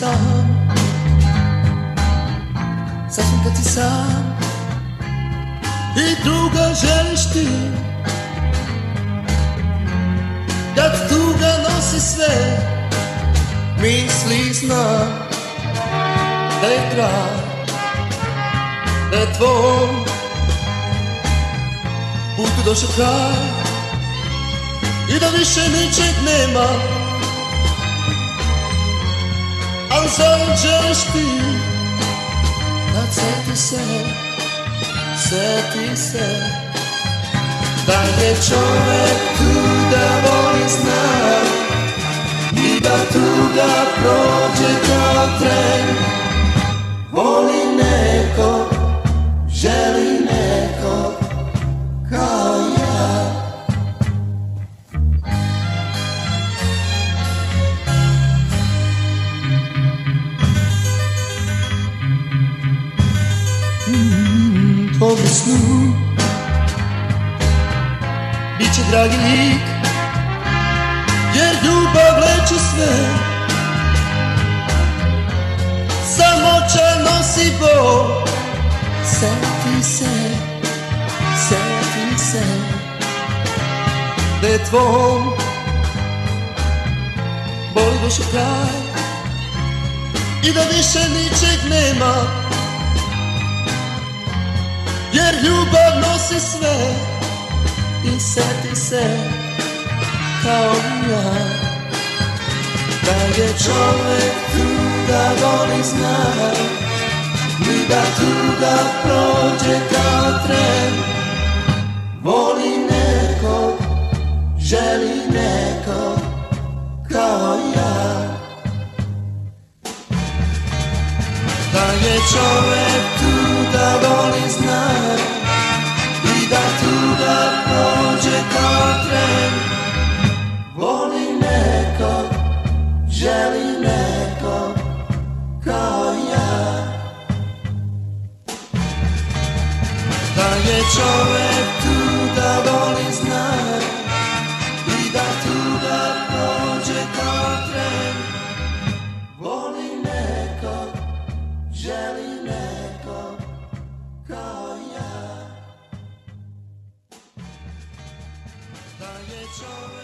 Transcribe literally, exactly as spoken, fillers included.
sam, sasvim kad si sam i druga želiš ti, kad tuga nosi sve, misli znam da je kraj, da je tvoj putu došao kraj i da više ničeg nema. Al zar želiš ti, kad seti se, seti se da je čovek tu da voli zna i da tuga prođe kao tren. Voli nekog, želi nekog kao ja. Mm, tvoj snu biće dragi lik, jer ljubav leči sve. Samoća nosi bol, seti se, seti se da je tvom boli došao kraj i da više ničeg nema, jer ljubav nosi sve. I seti se kao ja da je čovek tu da voli zna i da tuga prođe kao tren. Voli nekog, želi nekog kao ja. Da je čovek tu da voli zna i da tuga prođe kao tren. Voli nekog, želi nekog kao ja. Da je čovek tu da voli zna i da tuga prođe kao tren. Voli nekog, želi nekog kao ja. Da je čovek